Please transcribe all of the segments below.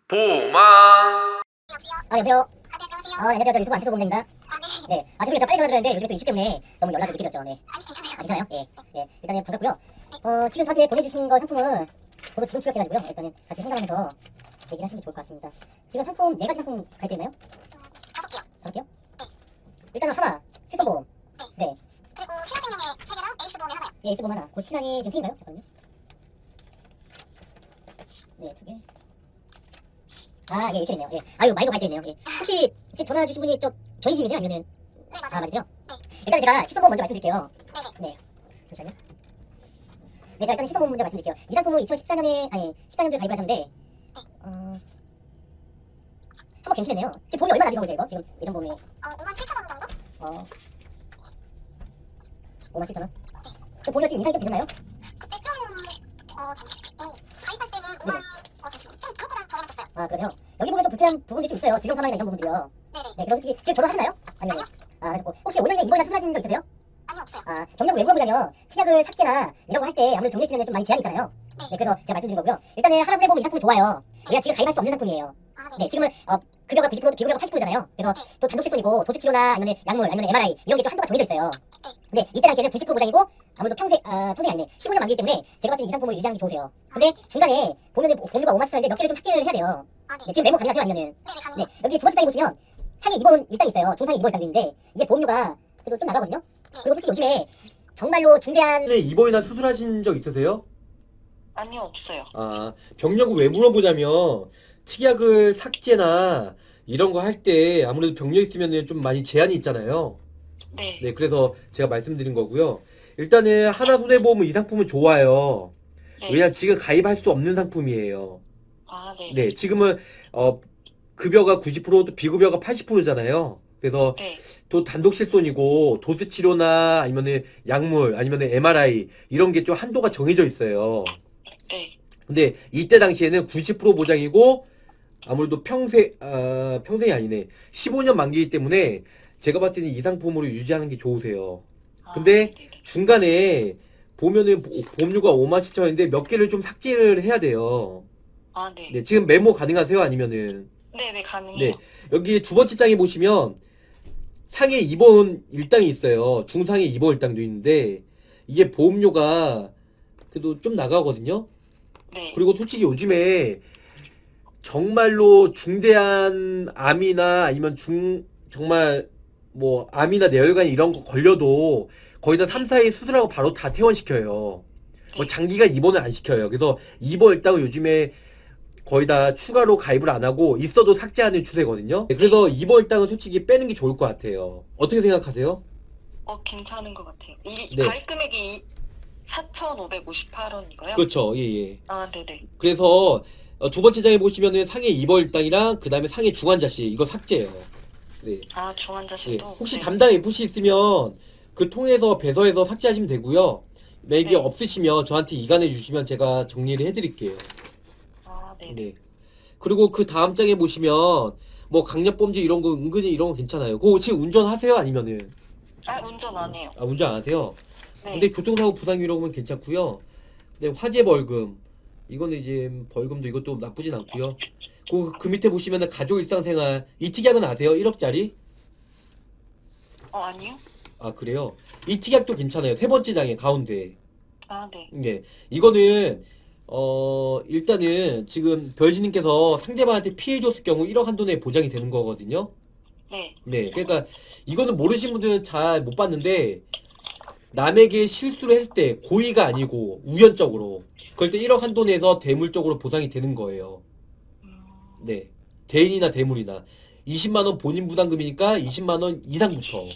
보마. 여보세요? 네, 안녕하세요. 저 유튜브 안태도 공장입니다. 네. 죄송해요. 저 빨리 전화드렸는데 요즘에 또 이슈 때문에 너무 연락을 늦게 드렸죠. 네. 괜찮아요? 예. 예. 일단은 반갑고요. 지금 저한테 보내주신 거 상품을 저도 지금 출력해가지고요. 일단은 같이 상담하면서 얘기를 하시는 게 좋을 것 같습니다. 지금 상품 4가지 상품 가입되어 있나요? 5개요. 5개요? 네. 일단은 하나, 실손보험. 네. 그리고 신한생명의 3개랑 에이스보험이 하나요. 예, 에이스보험 하나. 곧 신한이 지금 3개인가요? 잠깐만요. 네, 2개. 예, 이렇게 됐네요. 예. 아유, 많이도 가입되어 있네요. 예. 혹시 지금 전화 주신 분이 변희님이세요? 아니면은? 네, 맞아요. 맞으세요? 네. 일단 제가 시선보험 먼저 말씀드릴게요. 네네. 네. 잠시만요. 네, 자, 일단 시선보험 먼저 말씀드릴게요. 이 상품은 2014년에, 14년도에 가입하셨는데, 한번 갱신했네요. 지금 보험이 얼마나 나비고 이거? 지금 예전 보험이. 57,000원 정도? 57,000원? 그 보험료 지금 인상이 좀 되셨나요? 그때 잠시 가입할 때는 5만, 잠시만요. 좀 그것보다 저렴했었어요. 그래요? 여기 보면 좀 불편한 부분들이 좀 있어요. 질병 사망이나 이런 부분들이요. 네네. 네, 그래서 솔직히 지금 결혼하셨나요? 아니요. 하셨고. 혹시 5년에 입원이나 수술하신 적 있으세요? 아니요, 없어요. 경력 외부가 보자면 특약을 삭제나 이런 거 할 때 아무래도 병력 수면에 좀 많이 제한이 있잖아요. 네, 그래서 제가 말씀드린 거고요. 일단은 하나분해 보면 이 상품은 좋아요. 얘가 지금 가입할 수 없는 상품이에요. 네, 지금은 급여가 90%, 비급여가 80%잖아요. 그래서 또 단독 실손이고 도수치료나 아니면 약물, 아니면 MRI 이런 게 좀 한도가 정해져 있어요. 근데 이때 당시에는 90% 보장이고 아무래도 평생 아니네. 15년 만기이기 때문에 제가 봤을 때 이 상품을 유지하는 게 좋으세요. 근데 중간에 보험료가 5만 7천인데 몇 개를 좀 삭제를 해야 돼요. 네, 지금 메모 가능하세요? 아니면은? 네네, 가능해요. 네, 여기 두 번째 장에 보시면 상해 입원 일당이 있어요. 중상해 입원 일당도 있는데 이게 보험료가 그래도 좀 나가거든요. 그리고 솔직히 요즘에 정말로 중대한 입원이나 수술하신 적 있으세요? 아니요, 없어요. 병력을 왜 물어보자면 특약을 삭제나 이런 거 할 때 아무래도 병력 있으면 좀 많이 제한이 있잖아요. 네. 네, 그래서 제가 말씀드린 거고요. 일단은 하나손해보험은 이 상품은 좋아요. 네. 왜냐면 지금 가입할 수 없는 상품이에요. 네. 네, 지금은 급여가 90%, 비급여가 80%잖아요. 그래서 네. 또 단독 실손이고 도수 치료나 아니면은 약물 아니면은 MRI 이런 게 좀 한도가 정해져 있어요. 네. 근데 이때 당시에는 90% 보장이고 아무래도 평생이 아니네. 15년 만기이기 때문에 제가 봤을 때는 이 상품으로 유지하는 게 좋으세요. 근데 네네. 중간에 보면은 보험료가 57,000원인데 몇 개를 좀 삭제를 해야 돼요. 네. 네, 지금 메모 가능하세요? 아니면은? 네네, 가능해요. 네, 여기 두 번째 장에 보시면 상해 입원 일당이 있어요. 중상해 입원 일당도 있는데 이게 보험료가 그래도 좀 나가거든요. 네. 그리고 솔직히 요즘에 정말로 중대한 암이나 아니면 정말 뭐 암이나 뇌혈관 이런 거 걸려도 거의 다 3, 4일 수술하고 바로 다 퇴원시켜요. 뭐 장기간 입원을 안 시켜요. 그래서 입원 일당은 요즘에 거의 다 추가로 가입을 안 하고 있어도 삭제하는 추세거든요. 그래서 입원 일당은 솔직히 빼는 게 좋을 것 같아요. 어떻게 생각하세요? 괜찮은 것 같아요. 이 네. 가입 금액이 4,558원이고요. 그렇죠. 예. 네네. 그래서 두 번째 장에 보시면은 상해 입원 일당이랑 그 다음에 상해 중환자실 이거 삭제예요. 네. 중환자실도? 혹시 네. 담당 FC 있으면 그 통해서 배서해서 삭제하시면 되고요. 만약에 네. 없으시면 저한테 이간해 주시면 제가 정리를 해드릴게요. 네네. 네. 그리고 그 다음 장에 보시면 뭐 강력범죄 이런 거 은근히 이런 거 괜찮아요. 그거 지금 운전하세요? 아니면은? 운전 안 해요. 운전 안 하세요? 네. 근데 교통사고 부상 이런 건 괜찮고요. 근데 화재 벌금 이거는 이제 벌금도 이것도 나쁘진 않고요. 그 밑에 보시면은 가족 일상생활 이 특약은 아세요? 1억짜리? 아니요. 그래요? 이 특약도 괜찮아요. 세 번째 장에 가운데. 네. 네. 이거는 일단은 지금 별지님께서 상대방한테 피해 줬을 경우 1억 한도 내에 보장이 되는 거거든요. 네. 네. 그러니까 이거는 모르신 분들은 잘 못 봤는데 남에게 실수를 했을 때 고의가 아니고 우연적으로 그럴 때 1억 한도 내에서 대물적으로 보상이 되는 거예요. 네. 대인이나 대물이나 20만원 본인 부담금이니까 20만원 이상부터.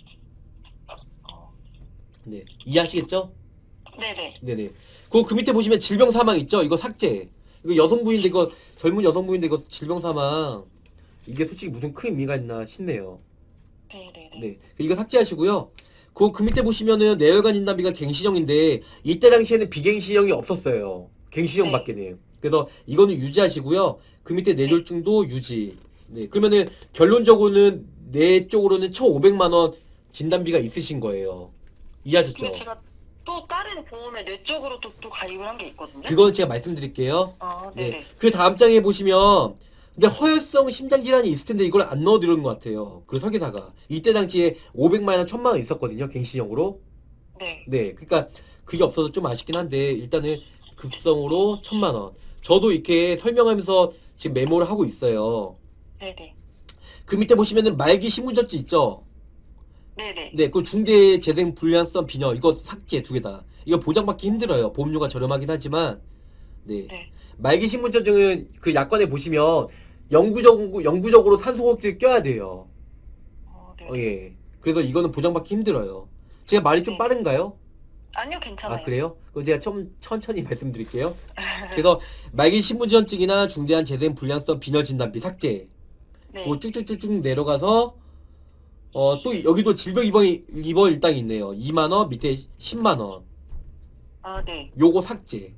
네. 이해하시겠죠? 네네. 네네. 그 밑에 보시면 질병 사망 있죠? 이거 삭제. 이거 여성부인데 이거 젊은 여성부인데 이거 질병 사망. 이게 솔직히 무슨 큰 의미가 있나 싶네요. 네네네. 네. 이거 삭제하시고요. 그 밑에 보시면은 뇌혈관 진단비가 갱신형인데 이때 당시에는 비갱신형이 없었어요. 갱신형밖에는. 그래서 이거는 유지하시고요. 그 밑에 뇌졸중도 유지. 네. 그러면은 결론적으로는 뇌 쪽으로는 1,500만 원 진단비가 있으신 거예요. 이해하셨죠? 근데 제가 또 다른 보험에 내 쪽으로 또 가입을 한 게 있거든요. 그건 제가 말씀드릴게요. 아, 네. 네네. 그 다음 장에 보시면 근데 허혈성 심장질환이 있을 텐데 이걸 안 넣어드린 것 같아요. 그 설계사가. 이때 당시에 500만 원, 1000만 원 있었거든요. 갱신형으로. 네. 네. 그러니까 그게 없어서 좀 아쉽긴 한데 일단은 급성으로 1000만 원. 저도 이렇게 설명하면서 지금 메모를 하고 있어요. 네네. 그 밑에 보시면은 말기 신분전지 있죠? 네네. 네. 그 중대 재생 불량성 비녀 이거 삭제 두 개 다. 이거 보장받기 힘들어요. 보험료가 저렴하긴 하지만. 네. 네. 말기 신분전증은 그 약관에 보시면 영구적으로 산소호흡기를 껴야 돼요. 네. 예. 그래서 이거는 보장받기 힘들어요. 제가 말이 좀 네. 빠른가요? 아니요, 괜찮아요. 아, 그래요? 그럼 제가 좀 천천히 말씀드릴게요. 그래서 말기 신분지원증이나 중대한 재생 불량성 빈혈 진단비 삭제. 네. 그 쭉쭉쭉쭉 내려가서 또 여기도 질병 입원 일당이 있네요. 2만 원 밑에 10만 원. 아, 네. 요거 삭제.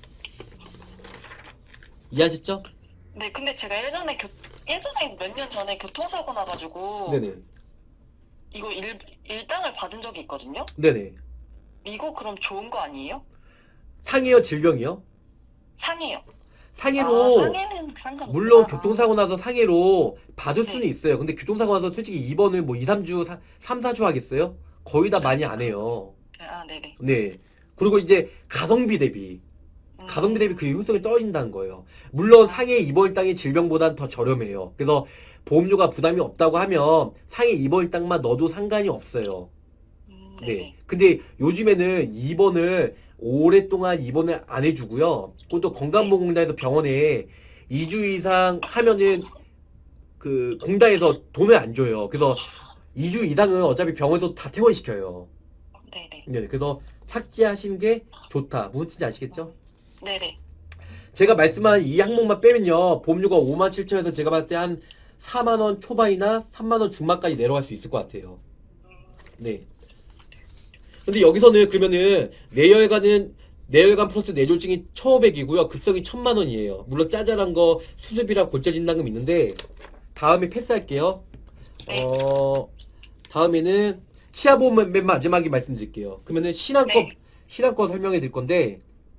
이해하셨죠? 네, 근데 제가 예전에 몇 년 전에 교통사고 나가지고 네네. 이거 일당을 받은 적이 있거든요. 네네. 이거 그럼 좋은 거 아니에요? 상해요, 질병이요? 상해요. 상해로 상해는 상관없구나. 물론 교통사고 나서 상해로 받을 네. 수는 있어요. 근데 교통사고 나서 솔직히 입원을 뭐 2, 3주, 3, 4주 하겠어요? 거의 다 많이 안 해요. 아, 네네. 네. 그리고 이제 가성비 대비 그 효율성이 떨어진다는 거예요. 물론 상해 입원일당이 질병보단 더 저렴해요. 그래서 보험료가 부담이 없다고 하면 상해 입원일당만 넣어도 상관이 없어요. 네네. 네. 근데 요즘에는 입원을 오랫동안 입원을 안 해주고요. 그것도 건강보험공단에서 병원에 2주 이상 하면은 그 공단에서 돈을 안 줘요. 그래서 2주 이상은 어차피 병원에서 다 퇴원시켜요. 네네. 네. 그래서 삭제하시는 게 좋다. 무슨 뜻인지 아시겠죠? 네네. 제가 말씀한 이 항목만 빼면요. 보험료가 57,000원에서 제가 봤을 때 한 4만원 초반이나 3만원 중반까지 내려갈 수 있을 것 같아요. 네. 근데 여기서는 그러면은 내열관 플러스 뇌졸중이 1,500이고요. 급성이 1,000만원이에요. 물론 짜잘한 거 수술비랑 골절 진단금 있는데 다음에 패스할게요. 네. 다음에는 치아보험 맨 마지막에 말씀드릴게요. 그러면은 네. 신한거 설명해 드릴 건데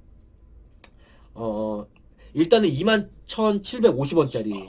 일단은 21,750원짜리.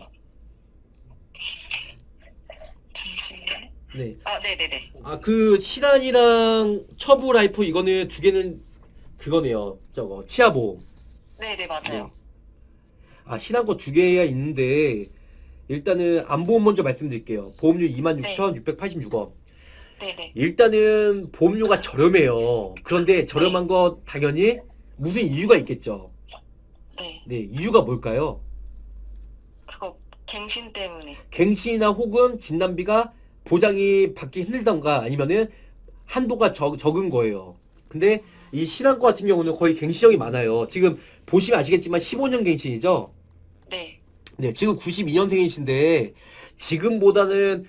잠시만요. 네. 아, 네네네. 그 신한이랑 처브 라이프 이거는 두 개는 그거네요. 저거 치아보험. 네네, 맞아요. 신한 거 두 개가 있는데 일단은 안보험 먼저 말씀드릴게요. 보험료 26,686원. 네네. 일단은 보험료가 저렴해요. 그런데 저렴한 거 당연히 무슨 이유가 있겠죠. 네. 네, 이유가 뭘까요? 그거 갱신 때문에. 갱신이나 혹은 진단비가 보장이 받기 힘들던가 아니면은 한도가 적은 거예요. 근데 이 신한거 같은 경우는 거의 갱신형이 많아요. 지금 보시면 아시겠지만 15년 갱신이죠? 네. 네, 지금 92년생이신데 지금보다는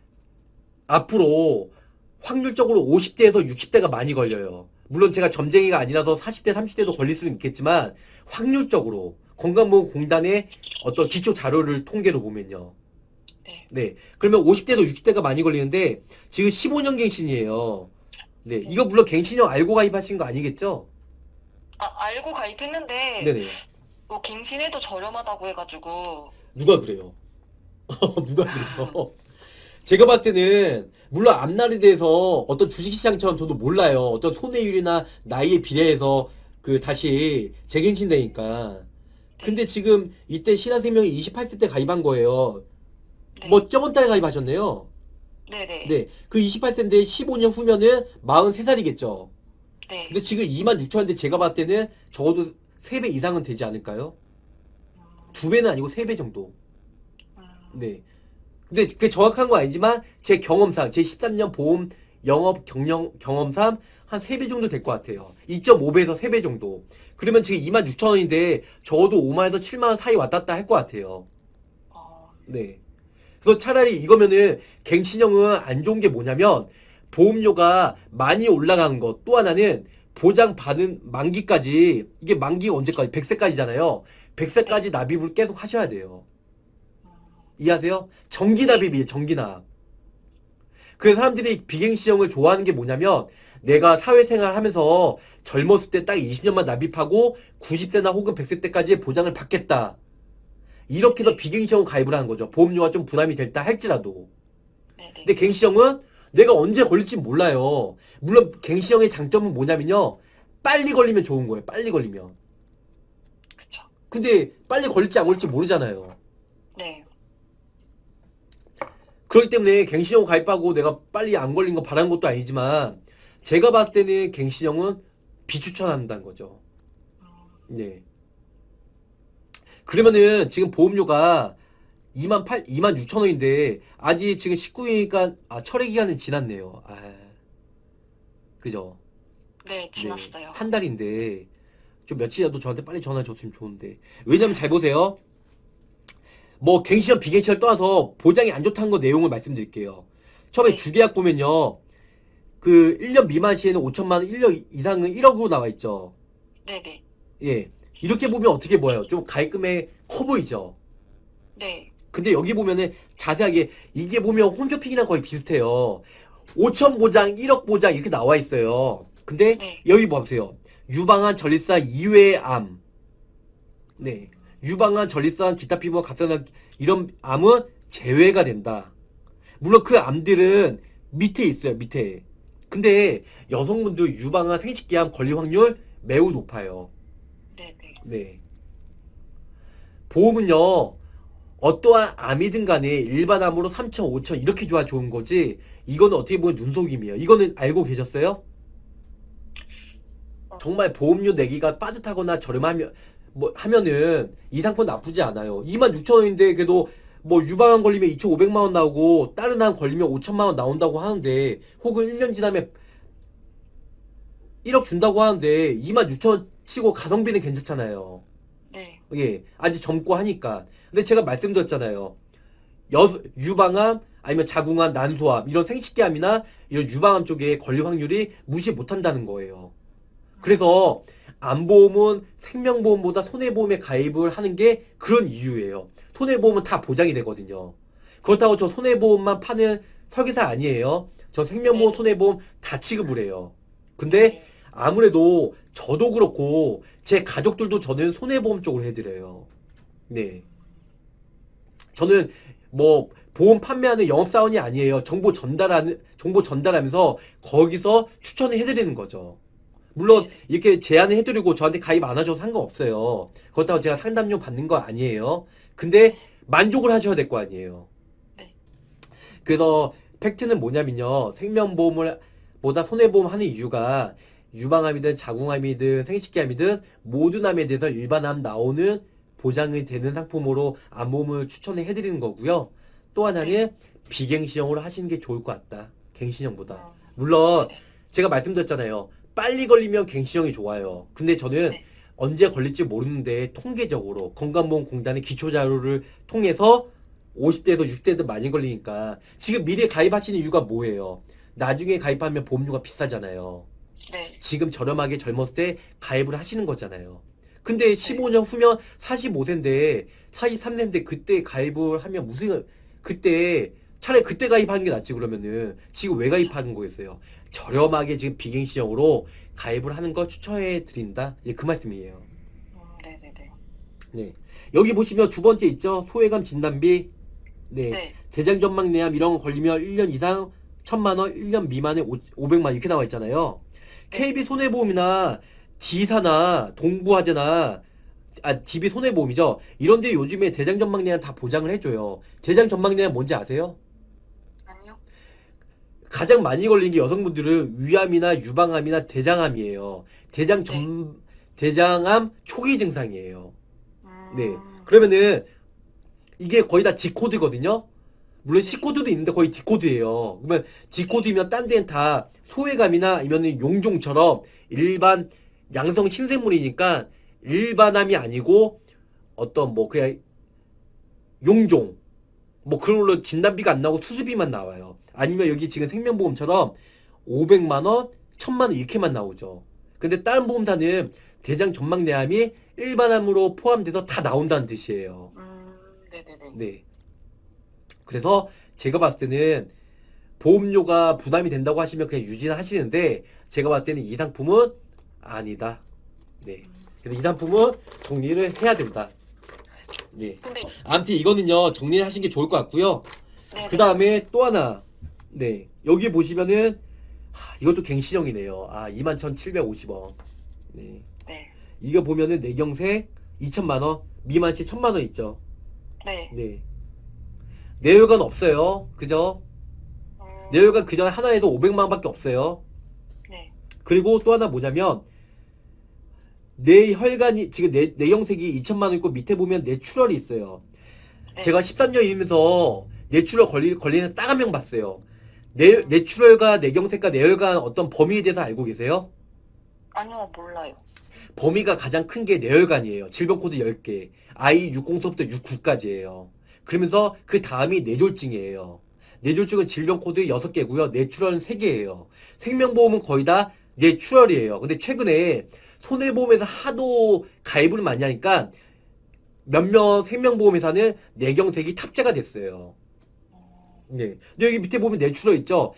앞으로 확률적으로 50대에서 60대가 많이 걸려요. 물론 제가 점쟁이가 아니라서 40대, 30대도 걸릴 수는 있겠지만 확률적으로 건강보험공단의 어떤 기초 자료를 통계로 보면요. 네. 네. 그러면 50대도 60대가 많이 걸리는데 지금 15년 갱신이에요. 네. 이거 물론 갱신형 알고 가입하신 거 아니겠죠? 알고 가입했는데 네네. 뭐 갱신해도 저렴하다고 해가지고. 누가 그래요? 누가 그래요? 제가 봤을 때는 물론 앞날에 대해서 어떤 주식시장처럼 저도 몰라요. 어떤 손해율이나 나이에 비례해서 그 다시 재갱신되니까. 근데 지금 이때 신한생명이 28세 때 가입한 거예요. 네. 뭐 저번 달에 가입하셨네요. 네네. 네. 그 28세인데 15년 후면은 43살이겠죠. 네. 근데 지금 26,000원인데 제가 봤을 때는 적어도 3배 이상은 되지 않을까요? 2배는 아니고 3배 정도. 네. 근데 그게 정확한 거 아니지만 제 경험상 제 13년 보험 영업 경험상 한 3배 정도 될 것 같아요. 2.5배에서 3배 정도. 그러면 지금 26,000원인데 적어도 5만에서 7만원 사이 왔다 갔다 할 것 같아요. 네. 그래서 차라리 이거면은 갱신형은 안 좋은 게 뭐냐면 보험료가 많이 올라가는 것. 또 하나는 보장 받은 만기까지 이게 만기가 언제까지? 100세까지잖아요. 100세까지 납입을 계속 하셔야 돼요. 이해하세요? 정기 납입이에요. 정기 납. 그래서 사람들이 비갱신형을 좋아하는 게 뭐냐면 내가 사회생활 하면서 젊었을 때 딱 20년만 납입하고 90세나 혹은 100세 때까지의 보장을 받겠다. 이렇게 해서 비갱신형 가입을 하는 거죠. 보험료가 좀 부담이 됐다 할지라도. 네네. 근데 갱신형은 내가 언제 걸릴지 몰라요. 물론 갱신형의 장점은 뭐냐면요. 빨리 걸리면 좋은 거예요. 빨리 걸리면. 그쵸. 근데 빨리 걸릴지 안 걸릴지 모르잖아요. 네. 그렇기 때문에 갱신형 가입하고 내가 빨리 안 걸린 거 바라는 것도 아니지만 제가 봤을 때는 갱신형은 비추천한다는 거죠. 네. 그러면은 지금 보험료가 26,000원인데 아직 지금 19일이니까 철회 기간은 지났네요. 그죠? 네, 지났어요. 한 달인데 좀 며칠이라도 저한테 빨리 전화 줬으면 좋은데. 왜냐면 잘 보세요. 뭐 갱신형 비갱신형 떠나서 보장이 안 좋다는 거 내용을 말씀드릴게요. 처음에 네. 주계약 보면요. 그 1년 미만 시에는 5천만 원, 1년 이상은 1억으로 나와 있죠. 네네. 예. 이렇게 보면 어떻게 보여요? 좀 가입금액 커 보이죠? 네. 근데 여기 보면은 자세하게 이게 보면 홈쇼핑이랑 거의 비슷해요. 5천 보장, 1억 보장 이렇게 나와 있어요. 근데 네. 여기 보세요. 유방암, 전립선 이외의 암. 네. 유방암, 전립선, 기타 피부와 갑상선 이런 암은 제외가 된다. 물론 그 암들은 밑에 있어요. 밑에. 근데 여성분들 유방암, 생식기암 걸릴 확률 매우 높아요. 네네. 네. 보험은요. 어떠한 암이든 간에 일반 암으로 3천, 5천 이렇게 좋아 좋은 거지. 이거는 어떻게 보면 눈속임이에요. 이거는 알고 계셨어요? 정말 보험료 내기가 빠듯하거나 저렴하면 뭐 하면은 이 상품 나쁘지 않아요. 26,000원인데 그래도 뭐 유방암 걸리면 2,500만 원 나오고 다른 암 걸리면 5천만 원 나온다고 하는데 혹은 1년 지나면 1억 준다고 하는데 26,000원 치고 가성비는 괜찮잖아요. 네. 예, 아직 젊고 하니까. 근데 제가 말씀드렸잖아요. 유방암, 아니면 자궁암, 난소암, 이런 생식기암이나 이런 유방암 쪽에 걸릴 확률이 무시 못한다는 거예요. 그래서 암보험은 생명보험보다 손해보험에 가입을 하는 게 그런 이유예요. 손해보험은 다 보장이 되거든요. 그렇다고 저 손해보험만 파는 설계사 아니에요. 저 생명보험, 네. 손해보험 다 취급을 해요. 근데 네. 아무래도 저도 그렇고 제 가족들도 저는 손해보험 쪽으로 해드려요. 네. 저는 뭐 보험 판매하는 영업사원이 아니에요. 정보 전달하면서 거기서 추천을 해드리는 거죠. 물론 이렇게 제안을 해드리고 저한테 가입 안 하셔도 상관없어요. 그렇다고 제가 상담료 받는 거 아니에요. 근데 만족을 하셔야 될 거 아니에요. 네. 그래서 팩트는 뭐냐면요. 생명보험을 보다 손해보험 하는 이유가 유방암이든 자궁암이든 생식기암이든 모든 암에 대해서 일반암 나오는 보장이 되는 상품으로 암보험을 추천을 해드리는 거고요. 또 하나는 비갱신형으로 하시는 게 좋을 것 같다. 갱신형보다. 물론 네네. 제가 말씀드렸잖아요. 빨리 걸리면 갱신형이 좋아요. 근데 저는 네. 언제 걸릴지 모르는데 통계적으로 건강보험공단의 기초자료를 통해서 50대에서 60대도 많이 걸리니까 지금 미리 가입하시는 이유가 뭐예요? 나중에 가입하면 보험료가 비싸잖아요. 네. 지금 저렴하게 젊었을 때 가입을 하시는 거잖아요. 근데 15년 후면 45세인데 43세인데 그때 가입을 하면 무슨 그때 차라리 그때 가입하는 게 낫지 그러면은 지금 왜 가입하는 거겠어요? 저렴하게 지금 비갱신형으로 가입을 하는 거 추천해 드린다. 예, 그 말씀이에요. 네네네. 네. 여기 보시면 두 번째 있죠? 소외감 진단비. 네. 네. 대장전막내암 이런 거 걸리면 1년 이상 1,000만 원, 1년 미만에 500만 원 이렇게 나와 있잖아요. KB 손해보험이나 D사나 동부화재나 DB 손해보험이죠. 이런데 요즘에 대장전막내암 다 보장을 해줘요. 대장전막내암 뭔지 아세요? 아니요. 가장 많이 걸린 게 여성분들은 위암이나 유방암이나 대장암이에요. 대장암 초기 증상이에요. 네. 그러면은 이게 거의 다 D코드거든요. 물론 C코드도 있는데 거의 D코드예요. 그러면 D코드면 딴 데는 다 소외감이나 아니면 용종처럼 일반 양성 신생물이니까 일반암이 아니고 어떤 뭐 그냥 용종 뭐 그런 걸로 진단비가 안 나오고 수술비만 나와요. 아니면 여기 지금 생명보험처럼 500만 원, 1,000만 원 이렇게만 나오죠. 근데 다른 보험사는 대장 전막내암이 일반암으로 포함돼서 다 나온다는 뜻이에요. 네네네. 네. 그래서 제가 봤을 때는 보험료가 부담이 된다고 하시면 그냥 유지는 하시는데 제가 봤을 때는 이 상품은 아니다. 네. 그래서 이 상품은 정리를 해야 된다. 네. 근데 아무튼 이거는요 정리를 하신 게 좋을 것 같고요. 네. 그 다음에 또 하나. 네. 여기 보시면은 이것도 갱신형이네요. 21,750원. 네. 네. 이거 보면은 내경색 2천만원, 미만시 1,000만원 있죠. 네. 네. 내혈관 없어요. 그죠? 내혈관 그전 하나에도 500만원밖에 없어요. 네. 그리고 또 하나 뭐냐면 뇌혈관이 지금 내경색이 2천만원 있고 밑에 보면 뇌출혈이 있어요. 네. 제가 13년이면서 뇌출혈 걸리는 딱 한 명 봤어요. 뇌출혈과 뇌경색과 뇌혈관 어떤 범위에 대해서 알고 계세요? 아니요, 몰라요. 범위가 가장 큰 게 뇌혈관이에요. 질병 코드 10개. I60서부터 69까지예요. 그러면서 그 다음이 뇌졸중이에요. 뇌졸중은 질병 코드 6개고요. 뇌출혈은 3개예요. 생명보험은 거의 다 뇌출혈이에요. 근데 최근에 손해보험에서 하도 가입을 많이 하니까 몇몇 생명보험회사는 뇌경색이 탑재가 됐어요. 네. 근데 여기 밑에 보면 뇌출혈 있죠?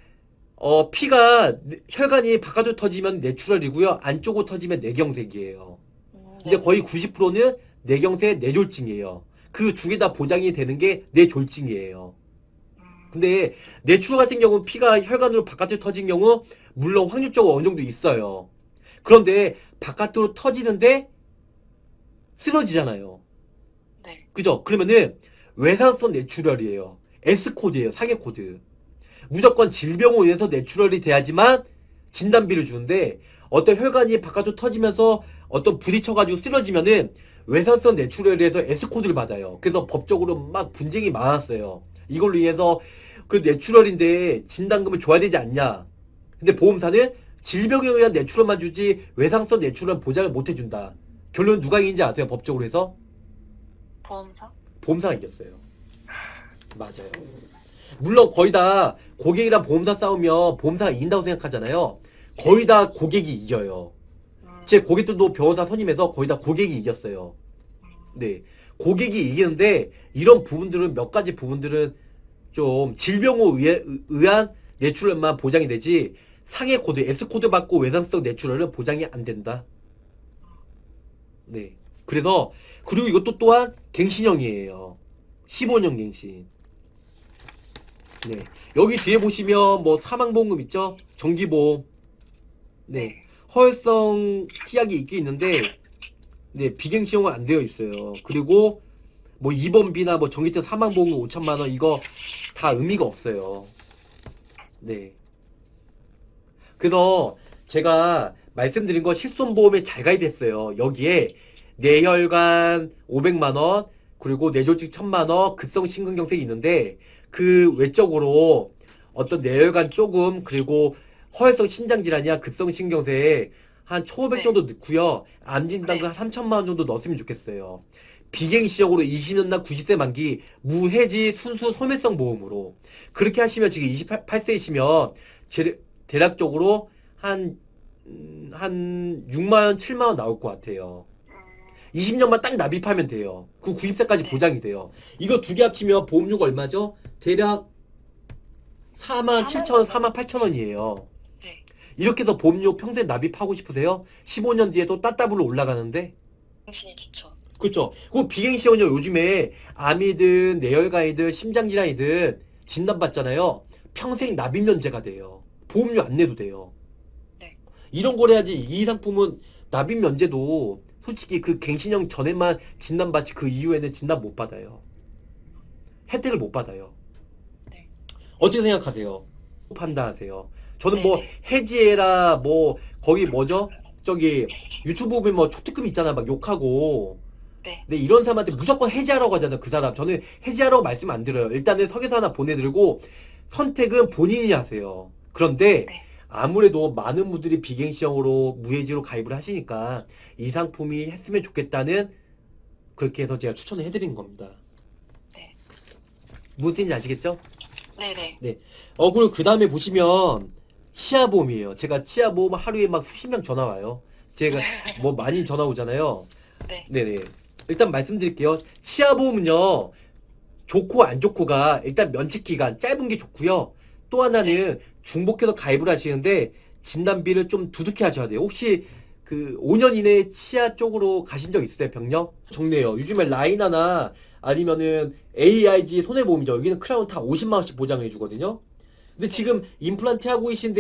피가 혈관이 바깥으로 터지면 뇌출혈이고요. 안쪽으로 터지면 뇌경색이에요. 근데 거의 90%는 뇌경색, 뇌졸중이에요. 그 두 개 다 보장이 되는 게 뇌졸중이에요. 근데 뇌출혈 같은 경우는 피가 혈관으로 바깥으로 터진 경우 물론 확률적으로 어느 정도 있어요. 그런데 바깥으로 터지는데 쓰러지잖아요. 네. 그죠? 그러면은 외상성 뇌출혈이에요. S코드예요. 상해 코드. 무조건 질병으로 인해서 뇌출혈이 돼야지만 진단비를 주는데 어떤 혈관이 바깥으로 터지면서 어떤 부딪혀가지고 쓰러지면은 외상성 뇌출혈에 대해서 S코드를 받아요. 그래서 법적으로 막 분쟁이 많았어요. 이걸로 인해서 그 뇌출혈인데 진단금을 줘야 되지 않냐. 근데 보험사는 질병에 의한 뇌출혈만 주지 외상성 뇌출혈 보장을 못 해준다. 결론 누가 이긴지 아세요? 법적으로 해서? 보험사? 보험사가 이겼어요. 맞아요. 물론 거의 다 고객이랑 보험사 싸우면 보험사가 이긴다고 생각하잖아요. 거의 다 고객이 이겨요. 제 고객들도 변호사 선임해서 거의 다 고객이 이겼어요. 네. 고객이 이기는데 이런 부분들은 몇 가지 부분들은 좀 질병으로 의한 뇌출혈만 보장이 되지 상해 코드, S코드 받고 외상성 뇌출혈은 보장이 안 된다. 네. 그래서 그리고 이것도 또한 갱신형이에요. 15년 갱신. 네. 여기 뒤에 보시면 뭐 사망보험금 있죠? 정기보험. 네. 허혈성 치약이 있긴 있는데 네, 비갱신형은 안 되어 있어요. 그리고 뭐 입원비나 뭐 전기차 사망보험금 5천만원 이거 다 의미가 없어요. 네. 그래서 제가 말씀드린 거 실손보험에 잘 가입했어요. 여기에 뇌혈관 500만원 그리고 뇌졸중 1,000만원 급성심근경색이 있는데 그 외적으로 어떤 뇌혈관 조금 그리고 허혈성 신장질환이야 급성심경색 한 1,500 정도 넣고요. 암진단금 한 3천만원 정도 넣었으면 좋겠어요. 비갱신형으로 20년 난 90세 만기 무해지 순수 소멸성 보험으로 그렇게 하시면 지금 28세이시면 대략적으로 한 6만원 7만원 나올 것 같아요. 20년만 딱 납입하면 돼요. 그 90세까지 보장이 돼요. 이거 두 개 합치면 보험료가 얼마죠? 대략 47,000원, 48,000원이에요. 네. 이렇게 해서 보험료 평생 납입하고 싶으세요? 15년 뒤에 또 따따블로 올라가는데? 갱신이 좋죠. 그렇죠. 그 비갱신은요 요즘에 암이든 뇌혈관이든 심장질환이든 진단받잖아요. 평생 납입 면제가 돼요. 보험료 안 내도 돼요. 네. 이런 걸 해야지. 이 상품은 납입 면제도 솔직히 그 갱신형 전에만 진단받지 그 이후에는 진단 못 받아요. 혜택을 못 받아요. 네. 어떻게 생각하세요? 판단하세요. 저는 네. 뭐 해지해라 뭐 거기 뭐죠? 저기 유튜브 보면 뭐 초특급 있잖아 막 욕하고 네. 근데 이런 사람한테 무조건 해지하라고 하잖아 그 사람. 저는 해지하라고 말씀 안 드려요. 일단은 설계서 하나 보내드리고 선택은 본인이 하세요. 그런데 네. 아무래도 많은 분들이 비갱신형으로 무해지로 가입을 하시니까 이 상품이 했으면 좋겠다는 그렇게 해서 제가 추천을 해드린 겁니다. 네. 무슨 뜻인지 아시겠죠? 네네. 네. 그리고 그 다음에 보시면 치아보험이에요. 제가 치아보험 하루에 막 수십 명 전화 와요. 제가 뭐 많이 전화 오잖아요. 네. 네네. 일단 말씀드릴게요. 치아보험은요, 좋고 안 좋고가 일단 면책기간 짧은 게 좋고요. 또 하나는 중복해서 가입을 하시는데 진단비를 좀 두둑히 하셔야 돼요. 혹시 그 5년 이내에 치아 쪽으로 가신 적 있으세요, 병력? 적네요. 요즘에 라이나나 아니면은 AIG 손해보험이죠. 여기는 크라운 다 50만 원씩 보장해 주거든요. 근데 지금 임플란트 하고 계신데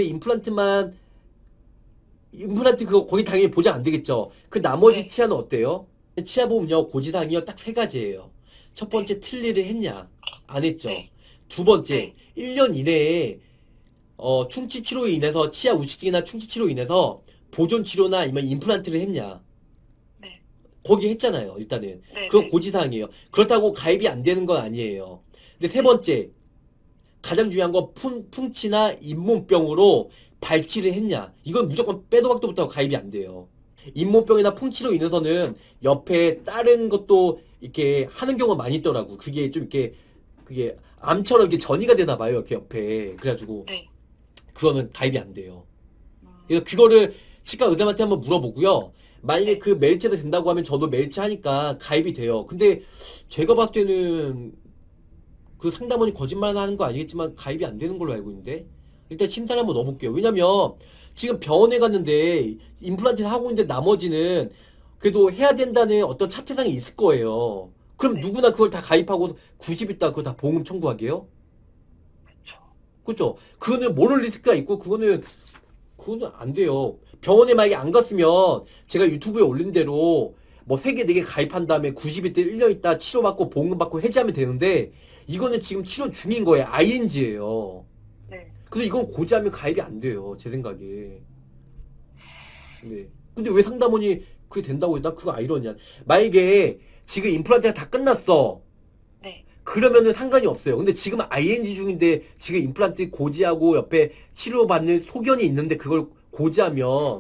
임플란트 그거 거의 당연히 보장 안 되겠죠. 그 나머지 네. 치아는 어때요? 치아 보험요 고지사항이요 딱 세 가지예요. 첫 번째 틀니를 했냐 안 했죠. 네. 두 번째 네. 1년 이내에 충치 치료로 인해서 치아 우측이나 충치 치료로 인해서 보존 치료나 아니면 임플란트를 했냐. 네. 거기 했잖아요. 일단은 네. 그건 네. 고지사항이에요. 그렇다고 가입이 안 되는 건 아니에요. 근데 세 번째 가장 중요한 건 풍치나 잇몸병으로 발치를 했냐. 이건 무조건 빼도 박도 못하고 가입이 안 돼요. 잇몸병이나 풍치로 인해서는 옆에 다른 것도 이렇게 하는 경우가 많이 있더라고. 그게 좀 이렇게 그게 암처럼 이렇게 전이가 되나 봐요. 이렇게 옆에. 그래가지고 네. 그거는 가입이 안 돼요. 음, 그래서 그거를 치과 의사한테 한번 물어보고요. 만약에 네. 그 멜치도 된다고 하면 저도 멜치 하니까 가입이 돼요. 근데 제가 봤을 때는 그 상담원이 거짓말 하는 거 아니겠지만 가입이 안 되는 걸로 알고 있는데 일단 심사를 한번 넣어볼게요. 왜냐면 지금 병원에 갔는데 임플란트를 하고 있는데 나머지는 그래도 해야 된다는 어떤 차트상이 있을 거예요. 그럼 네. 누구나 그걸 다 가입하고 90 있다 그거 다 보험 청구하게요? 그쵸. 그렇죠? 그거는 모럴 리스크가 있고 그거는 안 돼요. 병원에 만약에 안 갔으면 제가 유튜브에 올린 대로 뭐 3개, 4개 가입한 다음에 90일 때 1년 있다 치료받고 보험금 받고 해지하면 되는데 이거는 지금 치료 중인 거예요. ING예요. 네. 근데 이건 고지하면 가입이 안 돼요. 제 생각에. 네. 근데 왜 상담원이 그게 된다고 나 그거 아이러니야. 만약에 지금 임플란트가 다 끝났어. 네. 그러면은 상관이 없어요. 근데 지금 ING 중인데 지금 임플란트 고지하고 옆에 치료받는 소견이 있는데 그걸 고지하면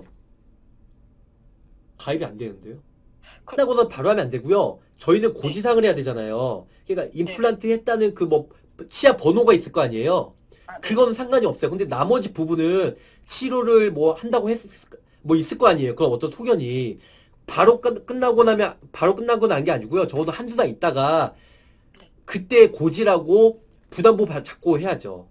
가입이 안 되는데요. 끝나고는 바로 하면 안 되고요. 저희는 고지사항을 해야 되잖아요. 그러니까 임플란트 했다는 그 뭐 치아 번호가 있을 거 아니에요. 아, 네. 그거는 상관이 없어요. 근데 나머지 부분은 치료를 뭐 한다고 뭐 있을 거 아니에요. 그런 어떤 소견이 바로 끝나고 나면 바로 끝나고 난 게 아니고요. 적어도 한두 달 있다가 그때 고지라고 부담보 잡고 해야죠.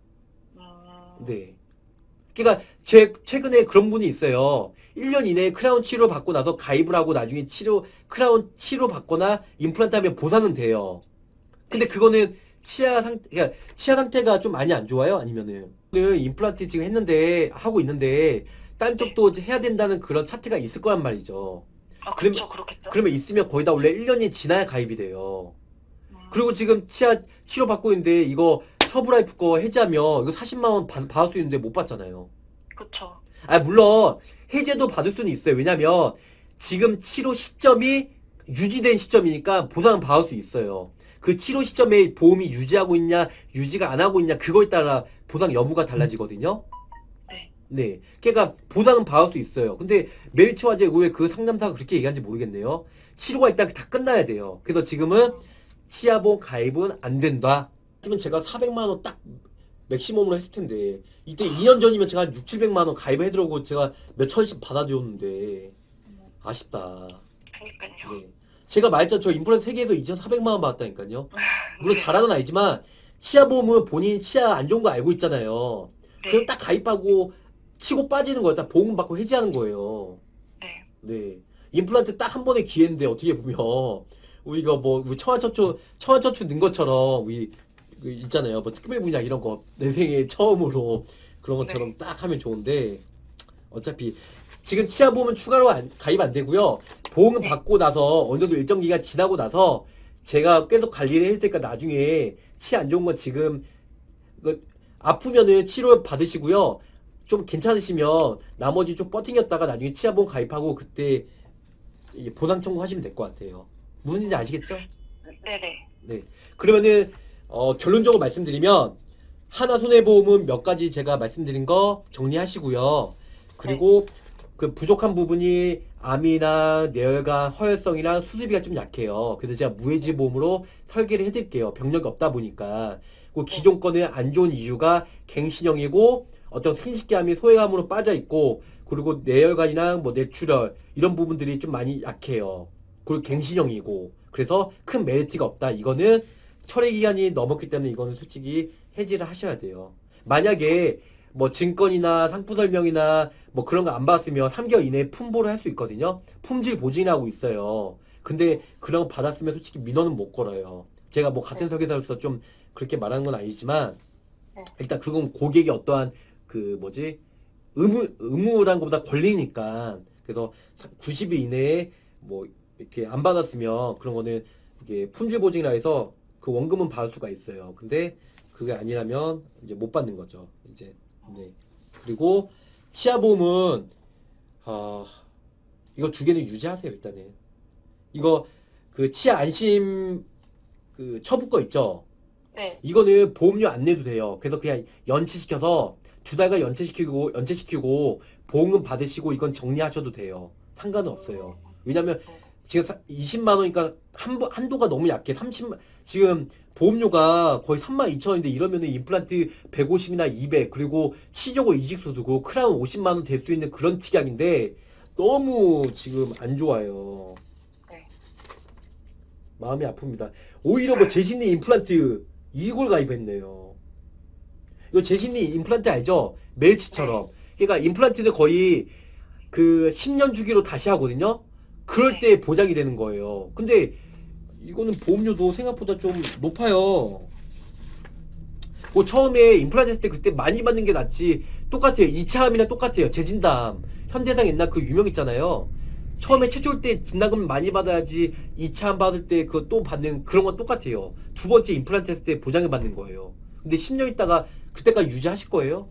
네. 그러니까 최근에 그런 분이 있어요. 1년 이내에 크라운 치료 받고 나서 가입을 하고 나중에 크라운 치료 받거나 임플란트 하면 보상은 돼요. 근데 그거는 그러니까 치아 상태가 좀 많이 안 좋아요? 아니면은 임플란트 지금 하고 있는데 딴 쪽도 이제 해야 된다는 그런 차트가 있을 거란 말이죠. 아, 그쵸. 그렇겠죠. 그러면 있으면 거의 다 원래 1년이 지나야 가입이 돼요. 음, 그리고 지금 치아 치료 받고 있는데 이거 처브라이프 거 해지하면 이거 40만 원 받을 수 있는데 못 받잖아요. 그쵸. 아 물론 해제도 받을 수는 있어요. 왜냐면 지금 치료 시점이 유지된 시점이니까 보상은 받을 수 있어요. 그 치료 시점에 보험이 유지하고 있냐 유지가 안 하고 있냐 그거에 따라 보상 여부가 달라지거든요. 네. 네. 그러니까 보상은 받을 수 있어요. 근데 멜치화제 왜 그 상담사가 그렇게 얘기하는지 모르겠네요. 치료가 일단 다 끝나야 돼요. 그래서 지금은 치아보험 가입은 안 된다. 그러면 제가 400만 원 딱 맥시멈으로 했을 텐데 이때 2년 전이면 제가 한 6, 700만 원 가입해드리고 제가 몇 천씩 받아줬는데 아쉽다. 그니까요. 네. 제가 말했잖아요. 저 임플란트 3개에서 2,400만 원 받았다니까요. 물론 자랑은 아니지만 치아보험은 본인 치아 안 좋은 거 알고 있잖아요. 그럼 네. 딱 가입하고 치고 빠지는 거예요. 딱 보험 받고 해지하는 거예요. 네. 네. 임플란트 딱 한 번의 기회인데 어떻게 보면 우리가 뭐 우리 청와천추 넣은 것처럼 우리 그 있잖아요. 뭐 특별 분야 이런 거 내 생애 처음으로 그런 것처럼 네. 딱 하면 좋은데 어차피 지금 치아보험은 추가로 가입 안 되고요. 보험은 네. 받고 나서 어느 정도 일정 기간 지나고 나서 제가 계속 관리를 해줄 테니까 나중에 치아 안 좋은 건 지금 아프면은 치료 받으시고요. 좀 괜찮으시면 나머지 좀 버팅겼다가 나중에 치아보험 가입하고 그때 이게 보상 청구하시면 될 것 같아요. 무슨 일인지 아시겠죠? 네네. 네. 그러면은 결론적으로 말씀드리면 하나손해보험은 몇 가지 제가 말씀드린 거 정리하시고요. 그리고 그 부족한 부분이 암이나 뇌혈관, 허혈성이랑 수술비가 좀 약해요. 그래서 제가 무해지 보험으로 설계를 해드릴게요. 병력이 없다 보니까. 그 기존 거는 안 좋은 이유가 갱신형이고 어떤 생식기암이 소외암으로 빠져 있고 그리고 뇌혈관이나 뭐 뇌출혈 이런 부분들이 좀 많이 약해요. 그리고 갱신형이고 그래서 큰 메리트가 없다. 이거는 철회 기간이 넘었기 때문에 이거는 솔직히 해지를 하셔야 돼요. 만약에 뭐 증권이나 상품 설명이나 뭐 그런 거 안 받았으면 3개월 이내에 품보를 할 수 있거든요. 품질 보증이라고 있어요. 근데 그런 거 받았으면 솔직히 민원은 못 걸어요. 제가 뭐 같은 설계사로서 좀 그렇게 말하는 건 아니지만 일단 그건 고객이 어떠한 그 뭐지 의무란 것보다 권리니까. 그래서 90일 이내에 뭐 이렇게 안 받았으면 그런 거는 이게 품질 보증이라 해서 그 원금은 받을 수가 있어요. 근데 그게 아니라면 이제 못 받는 거죠. 이제 네. 그리고 치아 보험은 이거 두 개는 유지하세요. 일단은 이거 그 치아 안심 그 처분 거 있죠. 네. 이거는 보험료 안 내도 돼요. 그래서 그냥 연체시켜서 2달간 연체시키고 보험금 받으시고 이건 정리하셔도 돼요. 상관은 없어요. 왜냐면 지금 20만 원이니까 한도가 너무 약해. 30만 지금 보험료가 거의 32,000원인데 이러면은 임플란트 150이나 200 그리고 치조고 이식수 두고 크라운 50만 원 될 수 있는 그런 특약인데 너무 지금 안 좋아요. 네. 마음이 아픕니다. 오히려 뭐 제신리 임플란트 이걸 가입했네요. 이거 제신리 임플란트 알죠? 멜치처럼. 그러니까 임플란트는 거의 그 10년 주기로 다시 하거든요. 그럴 때 보장이 되는 거예요. 근데 이거는 보험료도 생각보다 좀 높아요. 뭐 처음에 임플란트 했을 때 그때 많이 받는 게 낫지. 똑같아요. 2차 암이랑 똑같아요. 재진담. 현대상 옛날 그 유명 있잖아요. 처음에 최초일 때 진단금 많이 받아야지 2차 암 받을 때 그거 또 받는 그런 건 똑같아요. 두 번째 임플란트 했을 때 보장을 받는 거예요. 근데 10년 있다가 그때까지 유지하실 거예요?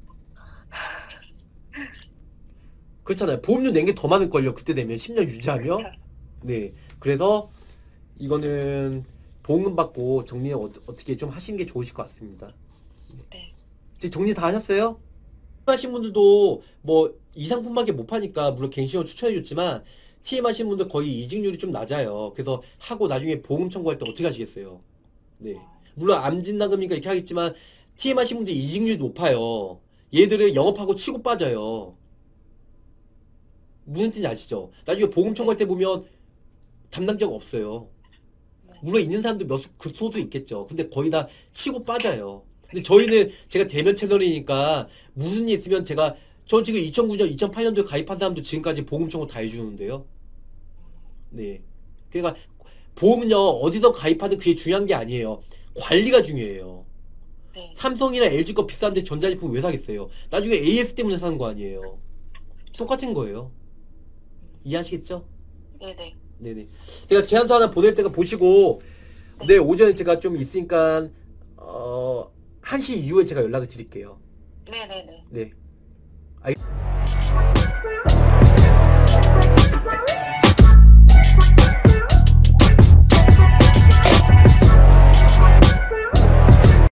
그렇잖아요. 보험료 낸 게 더 많을걸요. 그때 되면 10년 유지하면. 네. 그래서 이거는 보험금 받고 정리 어떻게 좀 하시는 게 좋으실 것 같습니다. 네. 지금 정리 다 하셨어요? 하신 분들도 뭐 이 상품밖에 못 파니까 물론 갱신을 추천해줬지만 TM 하신 분들 거의 이직률이 좀 낮아요. 그래서 하고 나중에 보험 청구할 때 어떻게 하시겠어요? 네. 물론 암진단금이니까 이렇게 하겠지만 TM 하신 분들 이직률이 높아요. 얘들은 영업하고 치고 빠져요. 무슨 뜻인지 아시죠? 나중에 보험 청구할 때 보면 담당자가 없어요. 물론 있는 사람도 그 소수 있겠죠. 근데 거의 다 치고 빠져요. 근데 저희는 제가 대면 채널이니까 무슨 일 있으면 저 지금 2009년, 2008년도에 가입한 사람도 지금까지 보험 청구 다 해주는데요. 네. 그러니까 보험은요, 어디서 가입하든 그게 중요한 게 아니에요. 관리가 중요해요. 네. 삼성이나 LG 거 비싼데 전자제품 왜 사겠어요? 나중에 AS 때문에 사는 거 아니에요. 똑같은 거예요. 이해하시겠죠? 네네. 네네. 제가 제안서 하나 보낼 때가 보시고, 네, 오전에 제가 좀 있으니까, 1시 이후에 제가 연락을 드릴게요. 네네네. 네.